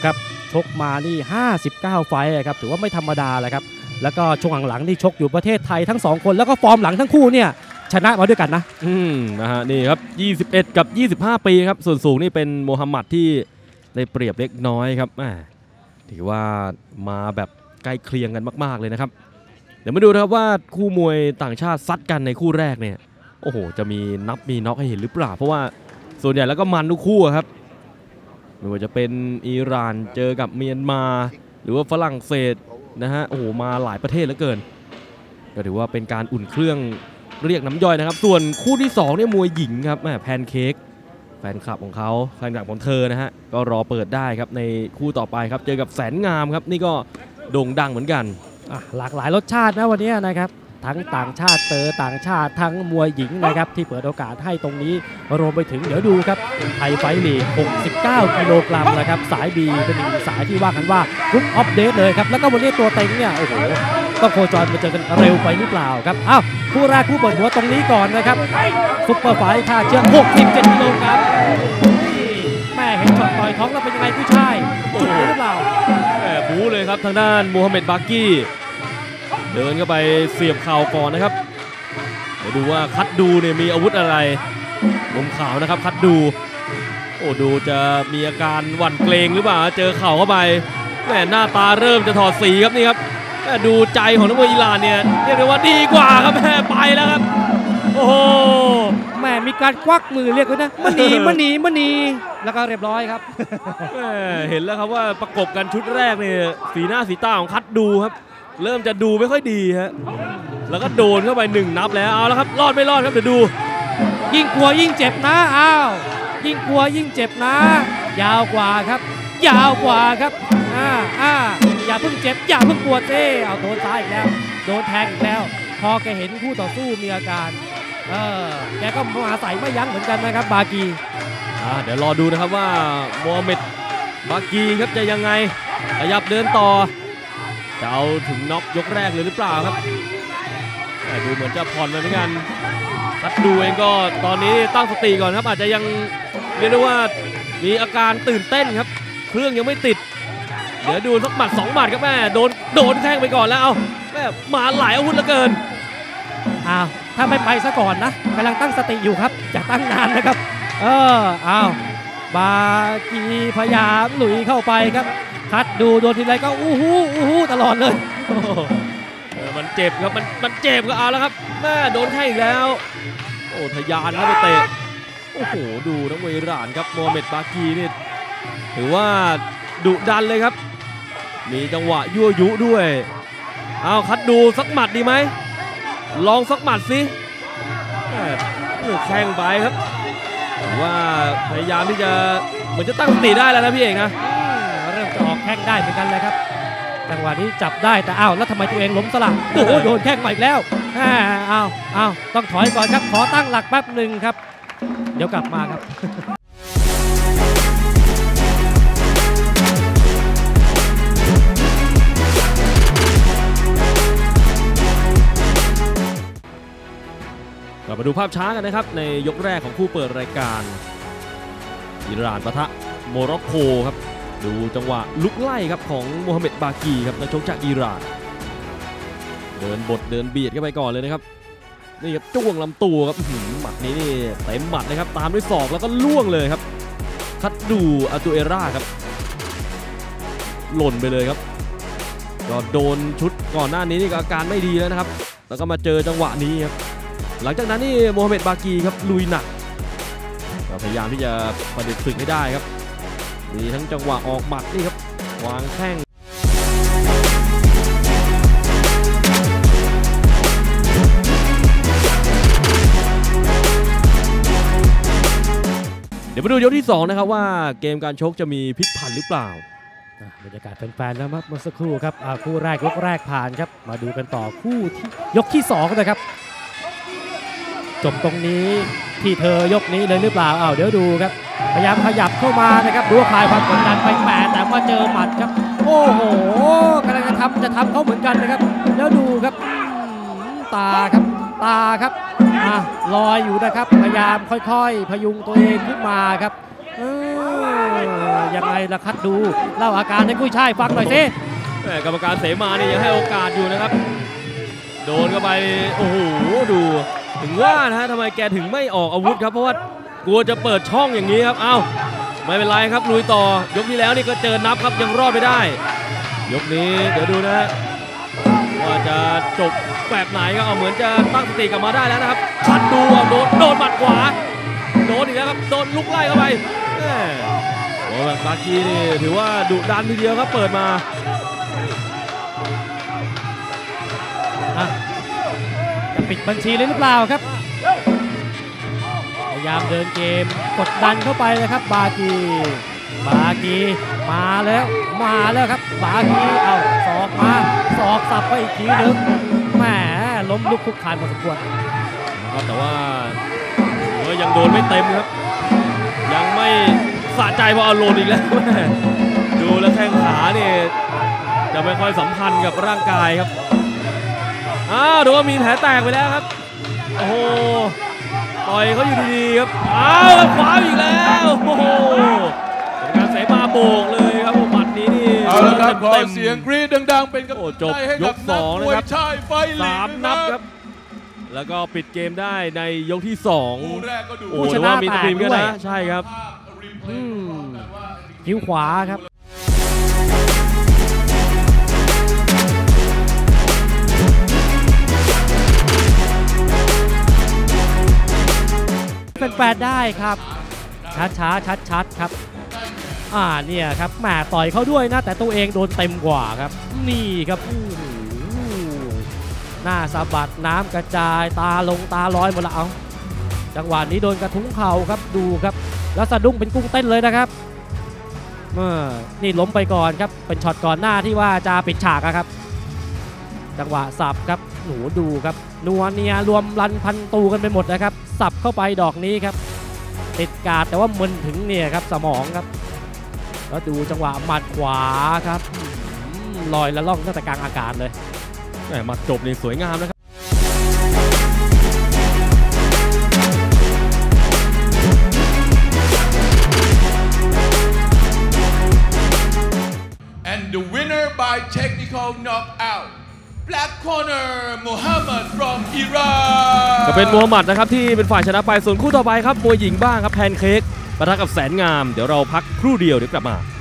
ครับชกมานี่59ไฟต์ครับถือว่าไม่ธรรมดาเลยครับแล้วก็ช่วงหลังๆนี่ชกอยู่ประเทศไทยทั้ง2คนแล้วก็ฟอร์มหลังทั้งคู่เนี่ยชนะมาด้วยกันนะนะฮะนี่ครับ21กับ25ปีครับส่วนสูงนี่เป็นโมฮัมหมัดที่ได้เปรียบเล็กน้อยครับถือว่ามาแบบใกล้เคียงกันมากๆเลยนะครับเดี๋ยวมาดูนะครับว่าคู่มวยต่างชาติซัดกันในคู่แรกเนี่ยโอ้โหจะมีนับมีน็อกให้เห็นหรือเปล่าเพราะว่าส่วนใหญ่แล้วก็มันทุกคู่ครับไม่ว่าจะเป็นอิหร่านเจอกับเมียนมาหรือว่าฝรั่งเศสนะฮะโอ้โหมาหลายประเทศเหลือเกินก็ถือว่าเป็นการอุ่นเครื่องเรียกน้ำย่อยนะครับส่วนคู่ที่2เนี่ยมวยหญิงครับแพนเค้กแฟนคลับของเขาแฟนคลับของเธอนะฮะก็รอเปิดได้ครับในคู่ต่อไปครับเจอกับแสนงามครับนี่ก็โด่งดังเหมือนกันหลากหลายรสชาตินะวันนี้นะครับทั้งต่างชาติต่างชาติทั้งมวยหญิงนะครับที่เปิดโอกาสให้ตรงนี้รวมไปถึงเดี๋ยวดูครับไทยไฟท์ลีก69กิโลกรัมนะครับสายบีเป็นอีกสายที่ว่ากันว่ากรุ๊ปอัปเดตเลยครับแล้วก็วันนี้ตัวเต็งเนี่ยโอ้โหต้องโคจรมาเจอกันเร็วไปหรือเปล่าครับอ้าวคู่แรกคู่เปิดหัวตรงนี้ก่อนนะครับซุปเปอร์ไฟท์ค่าเชือก67กิโลกรัมแม่เห็นช็อตต่อยท้องแล้วเป็นยังไงผู้ชายจุดหรือเปล่าบู๊เลยครับทางด้านโมฮัมเหม็ดบากี้เดินเข้าไปเสียบเข่าก่อนนะครับเดี๋ยวดูว่าคัดดูเนี่ยมีอาวุธอะไรมุมขาวนะครับคัดดูโอ้ดูจะมีอาการหวั่นเกรงหรือเปล่าเจอเข่าเข้าไปแม่หน้าตาเริ่มจะถอดสีครับนี่ครับแม่ดูใจของนักมวยอิหร่านเนี่ยเรียกได้ว่าดีกว่าครับแม่ไปแล้วครับโอ้โหแม่มีการควักมือเรียกไว้นะมันหนีแล้วก็เรียบร้อยครับเห็นแล้วครับว่าประกบกันชุดแรกเนี่ยสีหน้าสีตาของคัดดูครับเริ่มจะดูไม่ค่อยดีฮะแล้วก็โดนเข้าไป1นับแล้วเอาแล้วครับรอดไม่รอดครับเดี๋ยวดูยิ่งกลัวยิ่งเจ็บนะอ้าวยิ่งกลัวยิ่งเจ็บนะยาวกว่าครับอย่าเพิ่งเจ็บอย่าเพิ่งปวดเอาโดนซ้ายอีกแล้วโดนแทงอีกแล้วพอแกเห็นคู่ต่อสู้มีอาการแกก็มาใส่ไม่ยั้งเหมือนกันนะครับบากีเดี๋ยวรอดูนะครับว่าโมฮัมเหม็ดบากีครับจะยังไงขยับเดินต่อจะเอาถึงน็อกยกแรกเลยหรือเปล่าครับดูเหมือนจะผ่อนเหมือนกันคัดดูเองก็ตอนนี้ตั้งสติก่อนครับอาจจะยังเรียกได้ว่ามีอาการตื่นเต้นครับเครื่องยังไม่ติดเดี๋ยวดูสักหมัด2หมัดครับแม่โดนแข้งไปก่อนแล้วเอาแม่มาหลายอาวุธเหลือเกินถ้าไม่ไปซะก่อนนะกำลังตั้งสติอยู่ครับจะตั้งนานนะครับบากีพยายามหลุยเข้าไปครับคัดดูโดนทีไรก็อู้หูตลอดเลยมันเจ็บครับมันเจ็บก็เอาแล้วครับแม่โดนแข้งอีกแล้วโอ้ทะยานเข้าไปเตะโอ้โหดูนักมวยอิหร่านครับโมฮัมเหม็ดบากีนี่ถือว่าดุดันเลยครับมีจังหวะยั่วยุด้วยเอาคัดดูสักหมัดดีไหมลองสักหมัดสิแข้งไปครับว่าพยายามที่จะเหมือนจะตั้งสติได้แล้วนะพี่เอกนะเริ่มจะออกแข้งได้เหมือนกันเลยครับจังหวะนี้จับได้แต่แล้วทำไมตัวเองล้มสลับโดนแข้งใหม่อีกแล้วต้องถอยก่อนครับขอตั้งหลักแป๊บหนึ่งครับเดี๋ยวกลับมาครับเรามาดูภาพช้ากันนะครับในยกแรกของคู่เปิดรายการอิหร่านปะทะโมร็อกโกครับดูจังหวะลุกไล่ครับของโมฮัมเหม็ดบากีครับนักชกจากอิหร่านเดินเบียดเข้าไปก่อนเลยนะครับนี่ครับจ้วงลำตัวครับหมัดนี้นี่เต็มหมัดนะครับตามด้วยศอกแล้วก็ล่วงเลยครับคัดดูอาตูเอร่าครับหล่นไปเลยครับก็โดนชุดก่อนหน้านี้นี่ก็อาการไม่ดีแล้วนะครับแล้วก็มาเจอจังหวะนี้ครับหลังจากนั้นนี่โมฮัมเหม็ดบากีครับลุยหนักพยายามที่จะประเด็นศึกให้ได้ครับมีทั้งจังหวะออกหมัดนี่ครับวางแข้งเดี๋ยวมาดูยกที่2นะครับว่าเกมการชกจะมีพลิกผันหรือเปล่าบรรยากาศแฟนๆนะครับเมื่อสักครู่ครับคู่แรกยกแรกผ่านครับมาดูกันต่อคู่ที่ยกที่2นะครับจบตรงนี้ที่เธอยกนี้เลยหรือเปล่าเดี๋ยวดูครับพยายามขยับเข้ามานะครับดูคลายความกดดันไปแต่ว่าเจอหมัดครับโอ้โหกำลังจะทำเขาเหมือนกันนะครับแล้วดูครับตาครับลอยอยู่นะครับพยายามค่อยๆพยุงตัวเองขึ้นมาครับยังไงล่ะคัดดูเล่าอาการให้กุ้ยช่ายฟังหน่อยสิกรรมการเสมาเนี่ยยังให้โอกาสอยู่นะครับโดนเข้าไปโอ้โหดูถึงว่านะฮะทำไมแกถึงไม่ออกอาวุธครับเพราะว่ากลัวจะเปิดช่องอย่างนี้ครับเอ้าไม่เป็นไรครับลุยต่อยกที่แล้วนี่ก็เจอนับครับยังรอดไม่ได้ยกนี้เดี๋ยวดูนะฮะว่าจะจบแบบไหนก็เอาเหมือนจะตั้งสติกลับมาได้แล้วนะครับชัดดูโดนหมัดขวาโดนอีกแล้วครับโดนลุกไล่เข้าไปโอ้แบบบากีนี่ถือว่าดุดันทีเดียวครับเปิดมาจะปิดบัญชีเลยหรือเปล่าครับพยายามเดินเกมกดดันเข้าไปเลยครับบากีมาแล้วครับบากีเอาศอกมาศอกสับไปอีกทีนึงแหมล้มลุกคุกคานพอสมควรนะครับแต่ว่ายังโดนไม่เต็มครับยังไม่สะใจพอเอาโลนอีกแล้วดูแล้วแข้งขาเนี่ยจะไม่ค่อยสัมพันธ์กับร่างกายครับดูว่ามีแผลแตกไปแล้วครับโอ้โหต่อยเขาอยู่ดีๆครับขวาอีกแล้วโอ้โหการเสมาโบกเลยครับหมัดนี้นี่เอาละครับขอเสียงกรี๊ดดังๆเป็นกำลังใจให้กับนักมวยชายไฟลีก 3 นับครับแล้วก็ปิดเกมได้ในยกที่2 ผู้ชนะมีตะพิมกันนะใช่ครับคิ้วขวาครับเป็นแปดได้ครับชัดครับเนี่ยครับแหมต่อยเขาด้วยนะแต่ตัวเองโดนเต็มกว่าครับนี่ครับหน้าสะบัดน้ำกระจายตาลอยหมดละเอาจังหวะนี้โดนกระทุ้งเข่าครับดูครับแล้วสะดุ้งเป็นกุ้งเต้นเลยนะครับนี่ล้มไปก่อนครับเป็นช็อตก่อนหน้าที่ว่าจะปิดฉากครับจังหวะสับครับหนูดูครับนัวเนียรวมรันพันตูกันไปหมดนะครับสับเข้าไปดอกนี้ครับติดกาดแต่ว่ามึนถึงเนี่ยครับสมองครับแล้วดูจังหวะหมัดขวาครับลอยละล่องตั้งแต่กลางอากาศเลยหมัดจบนี่สวยงามนะครับ And the winner by technical knockout Black corner Muhammad from Iran ก็เป็นมูฮัมหมัดนะครับที่เป็นฝ่ายชนะไปส่วนคู่ต่อไปครับมวยหญิงบ้างครับแพนเค้กปะทะกับแสนงามเดี๋ยวเราพักครู่เดียวเดี๋ยวกลับมา